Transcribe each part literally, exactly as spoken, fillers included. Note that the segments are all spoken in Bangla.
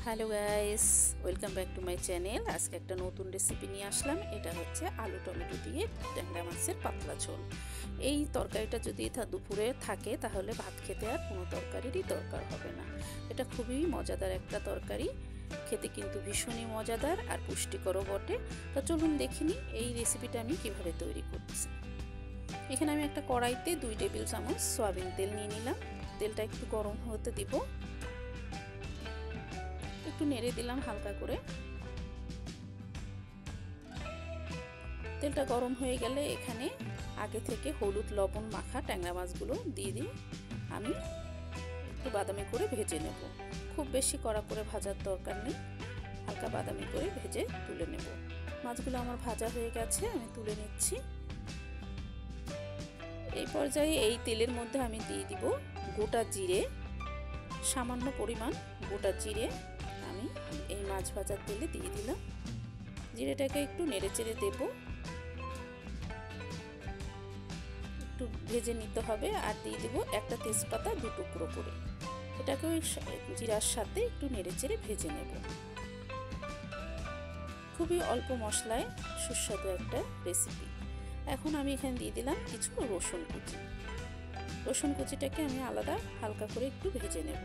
Hello guys, welcome back to my channel. আজকে একটা নতুন রেসিপি নিয়ে আসলাম। এটা হচ্ছে আলু টমেটো দিয়ে ট্যাংরা মাছের পাতলা ঝোল। এই তরকারিটা যদি দুপুরে থাকে তাহলে ভাত খেতে আর কোনো তরকারিরই দরকার হবে না। এটা খুবই মজাদার একটা তরকারি, খেতে কিন্তু ভীষণই মজাদার আর পুষ্টিকরও বটে। তো চলুন দেখিনি এই রেসিপিটা আমি কিভাবে তৈরি করছি। এখানে আমি একটা কড়াইতে দুই টেবিল চামচ সয়াবিন তেল নিয়ে নিলাম। তেলটা একটু গরম হতে দিব, একটু নেড়ে দিলাম হালকা করে। তেলটা গরম হয়ে গেলে এখানে আগে থেকে হলুদ লবণ মাখা ট্যাংরা মাছগুলো দিয়ে দিই। আমি একটু বাদামি করে ভেজে নেব। খুব বেশি কড়া করে ভাজার দরকার নেই, হালকা বাদামি করে ভেজে তুলে নেব। মাছগুলো আমার ভাজা হয়ে গেছে, আমি তুলে নিচ্ছি। এই পর্যায়ে এই তেলের মধ্যে আমি দিয়ে দিব গোটা জিরে, সামান্য পরিমাণ গোটা জিরে আমি এই মাছ ভাজার তেলে দিয়ে দিলাম। জিরেটাকে একটু নেড়ে চেড়ে দেব, একটু ভেজে নিতে হবে। আর দিয়ে দেব একটা তেজপাতা দু টুকরো করে, এটাকে ওই জিরার সাথে একটু নেড়ে চেড়ে ভেজে নেব। খুবই অল্প মশলায় সুস্বাদু একটা রেসিপি। এখন আমি এখানে দিয়ে দিলাম কিছু রসুন কুচি। রসুন কুচিটাকে আমি আলাদা হালকা করে একটু ভেজে নেব।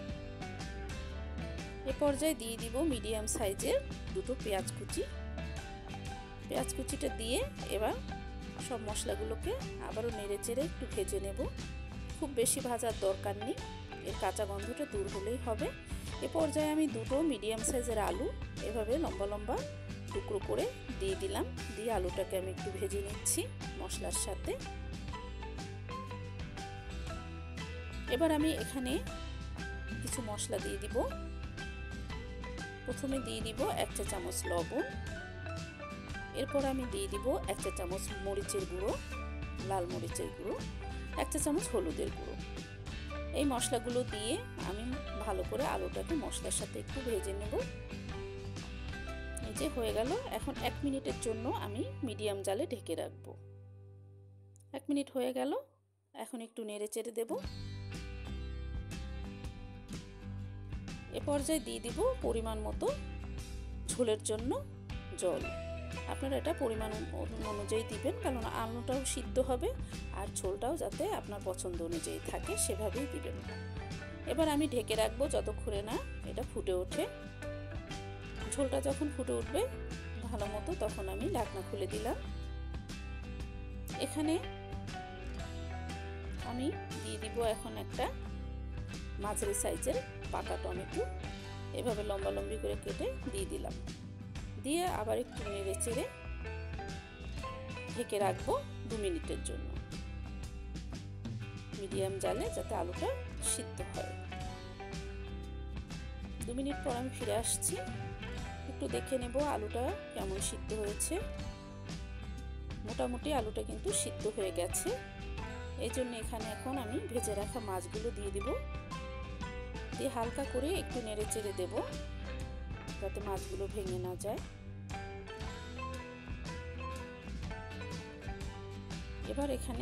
এ পর্যায়ে দিয়ে দিব মিডিয়াম সাইজের দুটো পেঁয়াজ কুচি। পেঁয়াজ কুচিটা দিয়ে এবার সব মশলাগুলোকে আবারও নেড়ে চেড়ে একটু ভেজে নেব। খুব বেশি ভাজার দরকার নেই, এর কাঁচা গন্ধটা দূর হলেই হবে। এ পর্যায়ে আমি দুটো মিডিয়াম সাইজের আলু এভাবে লম্বা লম্বা টুকরো করে দিয়ে দিলাম। দিয়ে আলুটাকে আমি একটু ভেজে নিচ্ছি মশলার সাথে। এবার আমি এখানে কিছু মশলা দিয়ে দিব। প্রথমে দিয়ে দিব এক চা চামচ লবণ, এরপর আমি দিয়ে দিব এক চা চামচ মরিচের গুঁড়ো, লাল মরিচের গুঁড়ো, এক চা চামচ হলুদের গুঁড়ো। এই মশলাগুলো দিয়ে আমি ভালো করে আলুটাকে মশলার সাথে একটু ভেজে নেব। এই যে হয়ে গেল। এখন এক মিনিটের জন্য আমি মিডিয়াম জালে ঢেকে রাখবো। এক মিনিট হয়ে গেল, এখন একটু নেড়ে চেড়ে দেব। এ পর্যায়ে দিয়ে দিব পরিমাণ মতো ঝোলের জন্য জল। আপনারা এটা পরিমাণ অনুযায়ী দিবেন, কারণ আলুটাও সিদ্ধ হবে আর ঝোলটাও যাতে আপনার পছন্দ অনুযায়ী থাকে সেভাবেই দিবেন। এবার আমি ঢেকে রাখবো যতক্ষণে না এটা ফুটে ওঠে। ঝোলটা যখন ফুটে উঠবে ভালো মতো, তখন আমি ঢাকনা খুলে দিলাম। এখানে আমি দিয়ে দিব এখন একটা মাঝারি সাইজের পাকা টমেটো, এভাবে লম্বা লম্বি করে কেটে দিয়ে দিলাম। দিয়ে আবার একটু নেড়ে চেড়ে ঢেকে রাখবো দু মিনিটের জন্য মিডিয়াম জালে, যাতে আলুটা সিদ্ধ হয়। দু মিনিট পর আমি ফিরে আসছি, একটু দেখে নেব আলুটা কেমন সিদ্ধ হয়েছে। মোটামুটি আলুটা কিন্তু সিদ্ধ হয়ে গেছে। এই জন্য এখানে এখন আমি ভেজে রাখা মাছগুলো দিয়ে দিব। দিয়ে হালকা করে একটু নেড়ে চেড়ে দেব, যাতে মাছগুলো ভেঙে না যায়। এবার এখানে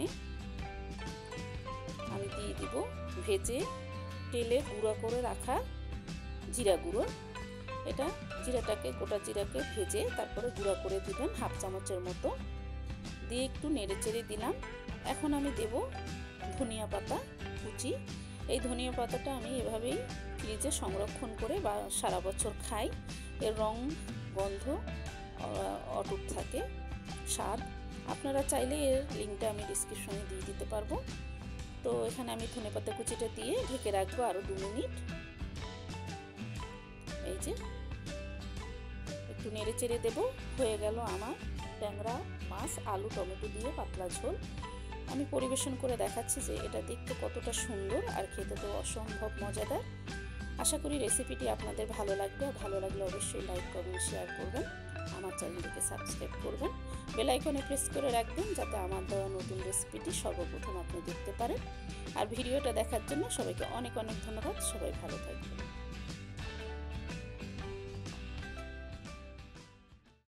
আমি দিয়ে দিব ভেজে তেলে গুঁড়ো করে রাখা জিরা গুঁড়ো। এটা জিরাটাকে গোটা জিরাকে ভেজে তারপরে গুঁড়ো করে দিবেন হাফ চামচের মতো। দিয়ে একটু নেড়ে চেড়ে দিলাম। এখন আমি দেব ধনিয়া পাতা কুচি। এই ধনিয়া পাতাটা আমি এভাবেই ফ্রিজে সংরক্ষণ করে বা সারা বছর খাই। এর রং গন্ধ অটুট থাকে, স্বাদ। আপনারা চাইলে এর লিঙ্কটা আমি ডিসক্রিপশনে দিয়ে দিতে পারবো। তো এখানে আমি ধনিয়া পাতা কুচিটা দিয়ে ঢেকে রাখবো আরও দু মিনিট। এই যে একটু নেড়ে চেড়ে দেবো। হয়ে গেল আমার ট্যাংরা মাছ আলু টমেটো দিয়ে পাতলা ঝোল। আমি পরিবেশন করে দেখাচ্ছি যে এটা দেখতে কতটা সুন্দর আর খেতে তো অসম্ভব মজাদার। আশা করি রেসিপিটি আপনাদের ভালো লাগবে। ভালো লাগলে অবশ্যই লাইক কমেন্ট শেয়ার করবেন, আমার চ্যানেলটিকে সাবস্ক্রাইব করবেন, বেল আইকনে প্রেস করে রাখবেন যাতে আমার দেওয়া নতুন রেসিপিটি সর্বপ্রথম আপনি দেখতে পারেন। আর ভিডিওটা দেখার জন্য সবাইকে অনেক অনেক ধন্যবাদ। সবাই ভালো থাকবেন।